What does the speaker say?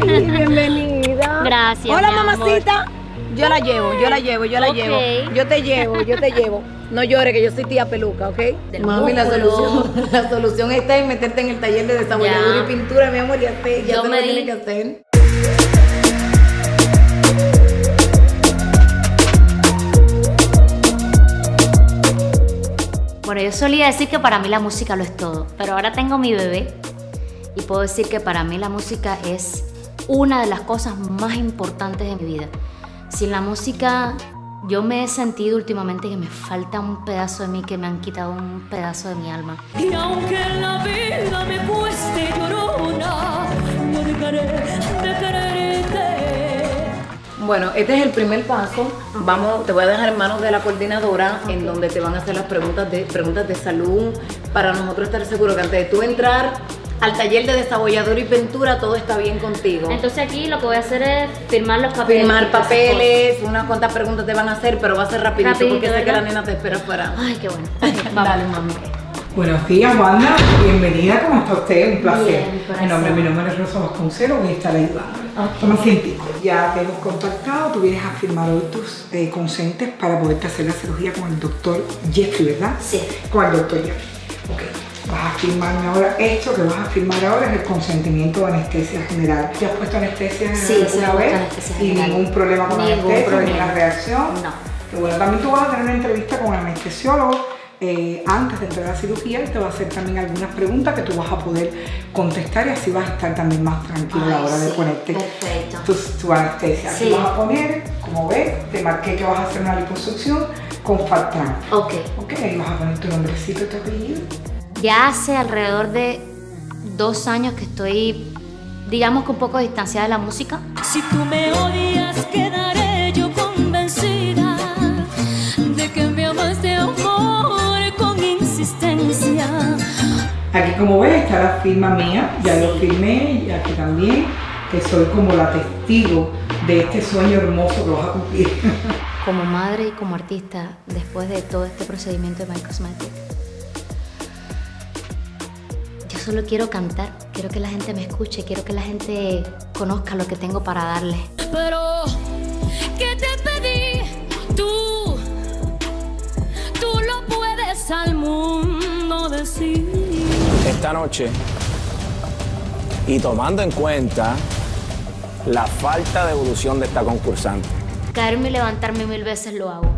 Ay, bienvenida. Gracias. Hola, mamacita. Yo la llevo. Yo te llevo. No llores, que yo soy tía peluca, ¿ok? Mami, la solución está en meterte en el taller de desabolladura y pintura, mi amor, ya sé lo que tienes que hacer. Bueno, yo solía decir que para mí la música lo es todo, pero ahora tengo mi bebé y puedo decir que para mí la música es una de las cosas más importantes de mi vida. Sin la música, yo me he sentido últimamente que me falta un pedazo de mí, que me han quitado un pedazo de mi alma. Y aunque la vida me cueste llorona, no dejaré de quererte. Bueno, este es el primer paso. Te voy a dejar en manos de la coordinadora, en donde te van a hacer las preguntas de salud, para nosotros estar seguros que antes de tú entrar al taller de desabolladura y pintura, todo está bien contigo. Entonces aquí lo que voy a hacer es firmar los papeles. Firmar papeles, unas cuantas preguntas te van a hacer, pero va a ser rapidito porque sé que la nena te espera afuera. Ay, qué bueno. Dale, mami. Buenos días, Wanda. Bienvenida. ¿Cómo está usted? Un placer. Bien, mi nombre es Rosa Vasconcelos. Voy a estar ayudando. Toma asientico. Ya te hemos contactado. Tú vienes a firmar hoy tus consentes para poderte hacer la cirugía con el doctor Jeffrey, ¿verdad? Sí. Con el doctor Jeffrey. Ok. Vas a firmarme ahora. Esto que vas a firmar ahora es el consentimiento de anestesia general. ¿Te has puesto anestesia sí, alguna vez? Anestesia ¿Y general. ningún problema con anestesia? ¿Ninguna reacción? No. Pero bueno, también tú vas a tener una entrevista con el anestesiólogo antes de entrar a la cirugía y te va a hacer también algunas preguntas que tú vas a poder contestar y así vas a estar también más tranquilo a la hora de ponerte tu anestesia. Sí. Aquí vas a poner, como ves, te marqué que vas a hacer una liposucción con Fatran. Ok. Ok, ahí vas a poner tu nombrecito y tu apellido. Ya hace alrededor de 2 años que estoy, digamos que un poco distanciada de la música. Si tú me odias, quedaré yo convencida de que me amas de amor con insistencia. Aquí, como ves, está la firma mía, ya lo firmé, y aquí también, que soy como la testigo de este sueño hermoso que vas a cumplir. Como madre y como artista, después de todo este procedimiento de My Cosmetic, yo solo quiero cantar, quiero que la gente me escuche, quiero que la gente conozca lo que tengo para darle. Pero, ¿qué te pedí? Tú lo puedes al mundo decir. Esta noche, y tomando en cuenta la falta de evolución de esta concursante, Caerme y levantarme 1000 veces lo hago.